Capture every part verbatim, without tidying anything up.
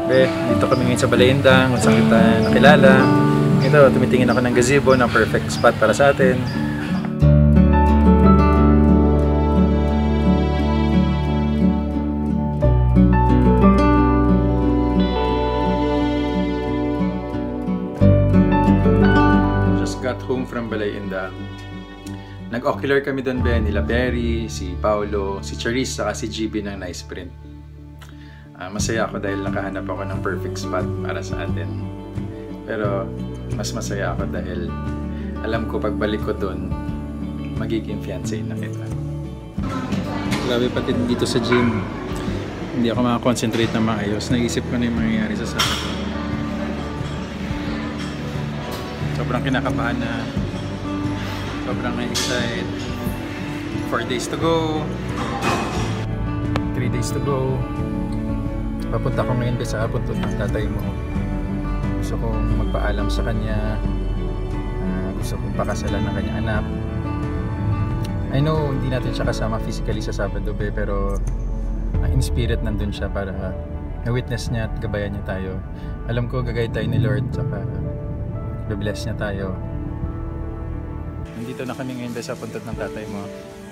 Be, dito kami ngayon sa Balaindang, kung saan kita nakilala. Ito, tumitingin ako ng gazebo na perfect spot para sa atin. Just got home from Balaindang. Nag-ocular kami doon, Ben, nila Perry, si Paolo, si Charisse, saka si G B ng Nice Print. Uh, masaya ako dahil nakahanap ako ng perfect spot para sa atin. Pero mas masaya ako dahil alam ko pagbalik ko doon, magiging fiancé na kita. Grabe pati dito sa gym. Hindi ako makakonsentrate na maayos. Naisip ko na yung mangyayari sa sakit. Sobrang kinakabahan na. Sobrang na-excite. Four days to go. Three days to go. Papunta ko ngayon sa apuntot ng tatay mo. Gusto kong magpaalam sa kanya. Uh, gusto kong pakasalan ng kanyang anak. I know hindi natin siya kasama physically sa Sabado, be, pero uh, in spirit nandun siya para uh, na-witness niya at gabayan niya tayo. Alam ko gagay tayo ni Lord, saka uh, be-bless niya tayo. Nandito na kami ngayon sa apuntot ng tatay mo.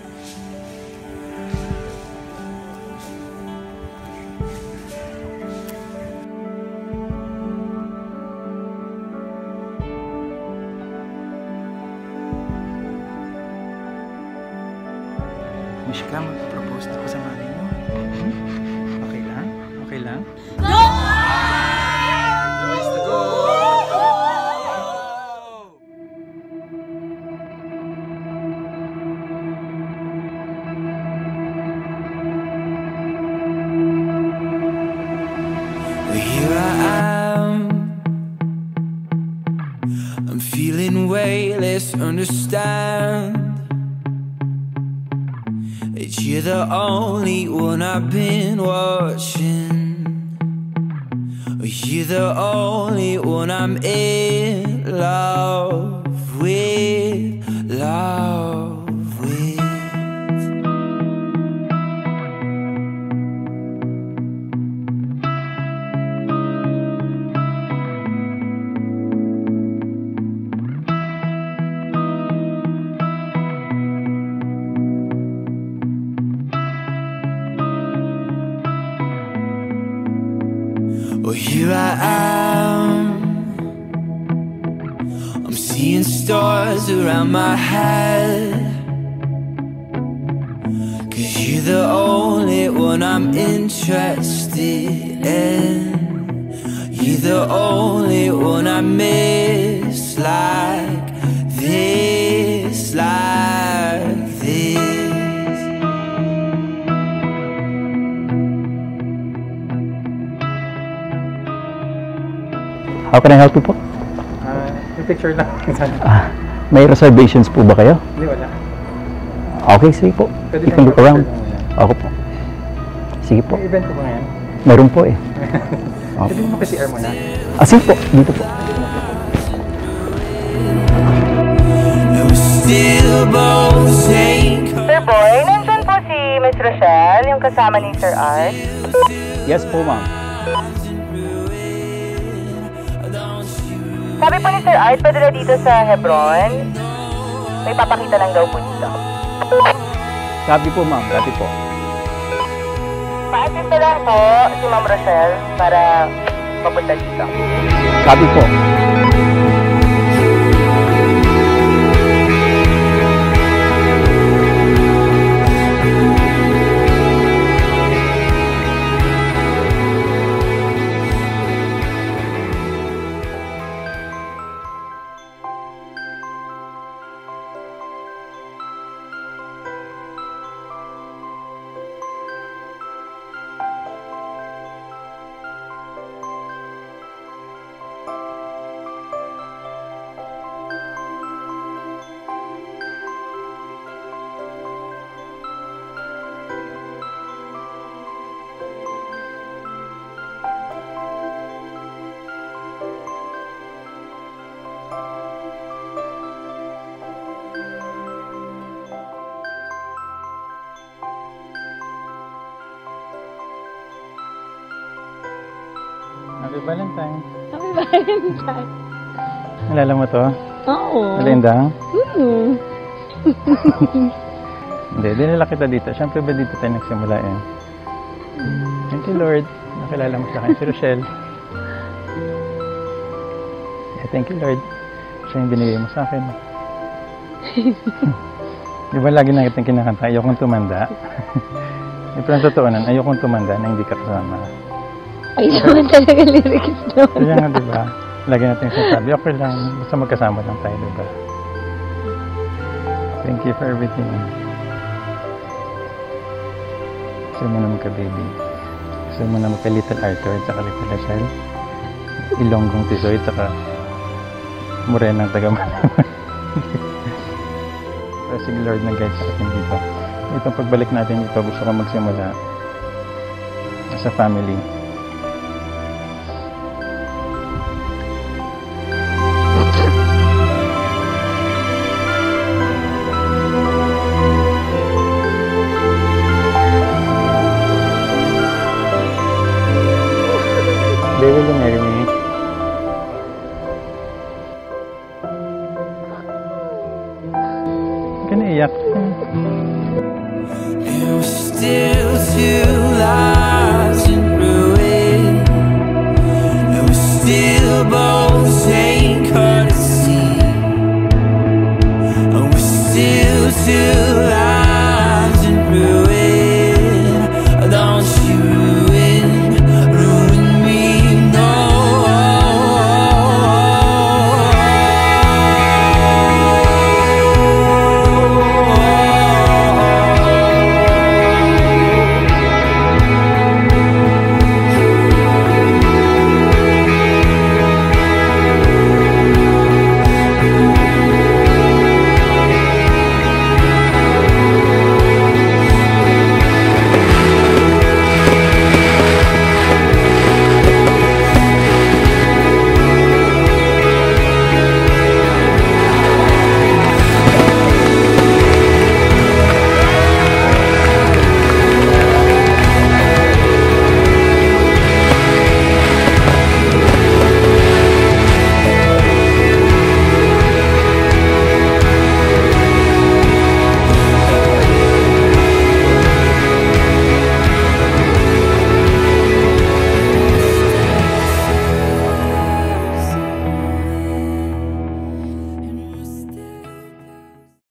Mishka, mag-propose ako sa mami mo. Okay lang? Okay lang? No! Let's go! Here I am. I'm feeling way less understand. You're the only one I've been watching. You're the only one I'm in love with, love with. Well, here I am. I'm seeing stars around my head. Cause you're the only one I'm interested in. You're the only one I miss like this, like this. How can I help you po? Uh, yung picture lang. Ah, may reservations po ba kayo? Hindi, wala. Okay, sige po. Pwede You can look around. Ako po. Sige po. May event po ba ngayon? Meron po eh. Pwede mo kasi air mo na. Ah, sige po. Dito po. Sir Boy, nandyan po si Miss Rochelle, yung kasama ni Sir Art. Yes po, ma'am. Sabi po ni Sir Art, pwede na dito sa Hebron. May papakita lang daw po dito. Copy po, ma'am. Copy po. Pa-assist na lang po si Ma'am Rochelle para papunta dito. Copy po. Happy Valentine. Happy Valentine. Nalala mo to? Oo. Malindang? Hmm. Hindi, dinala kita dito. Siyempre ba dito tayo nagsimula yan? Thank you, Lord. Nakilala mo sa akin si Rochelle. Yeah, thank you, Lord. Siya yung binigay mo sa akin. Di ba lagi na kitang kinakanta, ayokong tumanda? Eh, pero ang totoo nun, ayokong tumanda na hindi ka kasama. Ay, naman talaga lyrics doon. Kaya nga, di ba? Lagi natin sinasabi, okay lang, basta magkasama lang tayo, di ba? Thank you for everything. Gusto mo na magka-baby. Gusto mo na magka-little Arthur at saka little Rachel. Ilonggong Tisoy at saka Morenang Taga-Malaman. Pero sige Lord na guide sa atin dito. Itong pagbalik natin dito, gusto ko magsimula sa family. They will marry me.